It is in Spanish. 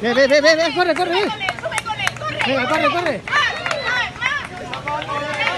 Ve, corre, corre. Sube con él, corre. Venga, corre, corre. Más.